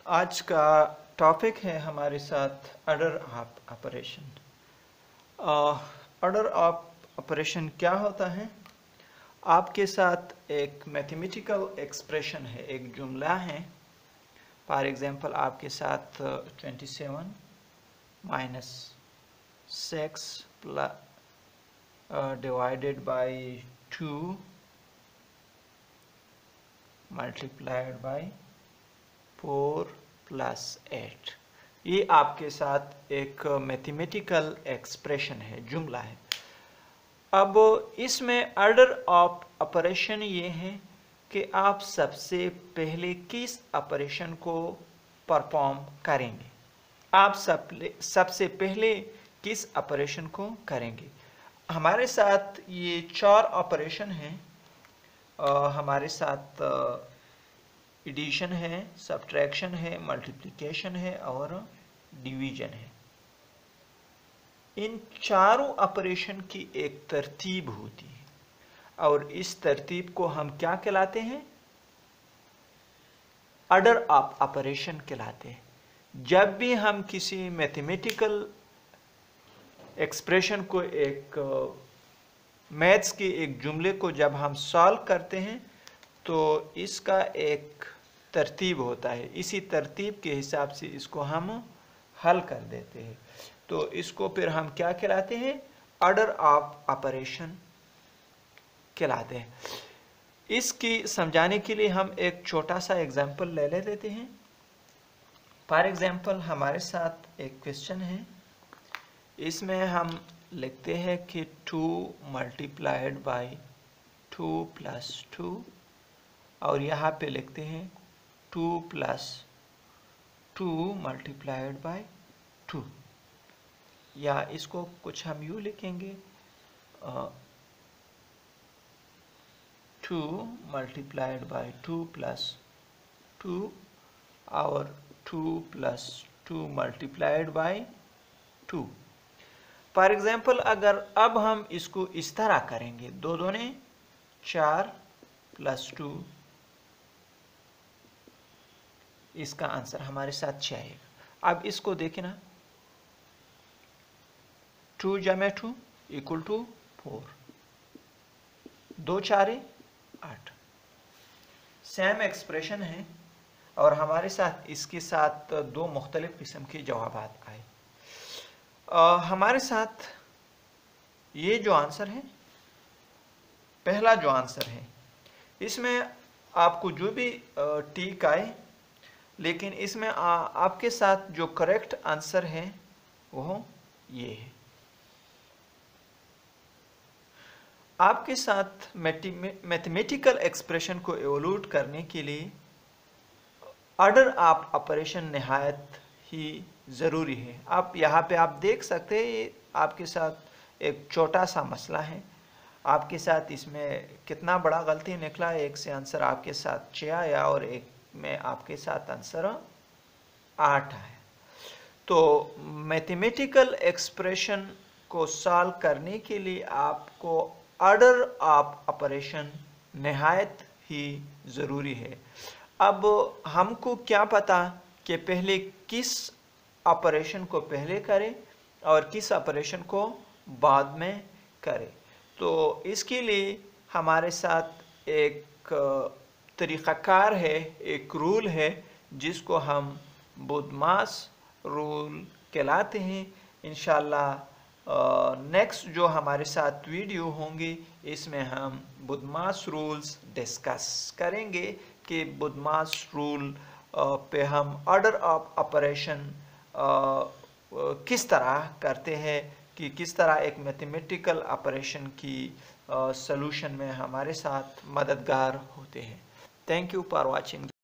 आज का टॉपिक है हमारे साथ order of operation. Order of operation क्या होता है? आपके साथ एक मैथमेटिकल एक्सप्रेशन है, एक जुमला है। फॉर एग्जांपल आपके साथ 27 minus 6 divided by 2 multiplied by 4 plus 8। ये आपके साथ एक मैथमेटिकल एक्सप्रेशन है, जुमला है। अब इसमें ऑर्डर ऑफ ऑपरेशन ये है कि आप सबसे पहले किस ऑपरेशन को परफॉर्म करेंगे। आप सबसे पहले किस ऑपरेशन को करेंगे। हमारे साथ ये 4 ऑपरेशन हैं। हमारे साथ एडिशन है, सबट्रैक्शन है, मल्टीप्लिकेशन है और डिवीजन है। इन चारों ऑपरेशन की एक तरतीब होती है और इस तरतीब को हम क्या कहलाते हैं? ऑर्डर ऑफ ऑपरेशन कहलाते हैं। जब भी हम किसी मैथमेटिकल एक्सप्रेशन को, एक मैथ्स के एक जुमले को जब हम सॉल्व करते हैं तो इसका एक तरतीब होता है। इसी तरतीब के हिसाब से इसको हम हल कर देते हैं। तो इसको फिर हम क्या कहलाते हैं? ऑर्डर ऑफ ऑपरेशन कहलाते हैं। इसकी समझाने के लिए हम एक छोटा सा एग्जांपल ले लेते हैं। फॉर एग्जांपल हमारे साथ एक क्वेश्चन है। इसमें हम लिखते हैं कि 2 मल्टीप्लाइड बाय 2 प्लस 2 और यहाँ पे लिखते हैं 2 प्लस 2 मल्टीप्लाइड बाय 2, या इसको कुछ हम यूँ लिखेंगे 2 मल्टीप्लाइड बाय 2 प्लस 2 और 2 plus 2 multiplied by 2। For example अगर अब हम इसको इस तरह करेंगे, 2 दूने 4 प्लस 2, इसका आंसर हमारे साथ 6 आएगा। अब इसको देखें ना, 2 जमे 2 इक्वल टू 4, 2 4 8। सेम एक्सप्रेशन है और हमारे साथ इसके साथ 2 मुख्तलिफ किस्म के जवाब आए। हमारे साथ ये जो आंसर है, पहला जो आंसर है, इसमें आपको जो भी टिक आए, लेकिन इसमें आपके साथ जो करेक्ट आंसर है वो ये है। आपके साथ मैथमेटिकल एक्सप्रेशन को एवोल्यूट करने के लिए ऑर्डर ऑफ ऑपरेशन निहायत ही ज़रूरी है। आप यहाँ पे आप देख सकते हैं, आपके साथ एक छोटा सा मसला है। आपके साथ इसमें कितना बड़ा गलती निकला, एक से आंसर आपके साथ 6 आया और एक में आपके साथ आंसर 8 आया। तो मैथमेटिकल एक्सप्रेशन को सॉल्व करने के लिए आपको ऑर्डर ऑफ ऑपरेशन निहायत ही ज़रूरी है। अब हमको क्या पता कि पहले किस ऑपरेशन को पहले करें और किस ऑपरेशन को बाद में करें। तो इसके लिए हमारे साथ एक तरीक़ाकार है, एक रूल है जिसको हम बोडमास रूल कहलाते हैं। इंशाल्लाह नेक्स्ट जो हमारे साथ वीडियो होंगे इसमें हम बोडमास रूल्स डिस्कस करेंगे कि बोडमास रूल पे हम ऑर्डर ऑफ ऑपरेशन किस तरह करते हैं, कि किस तरह एक मैथमेटिकल ऑपरेशन की सॉल्यूशन में हमारे साथ मददगार होते हैं। Thank you for watching.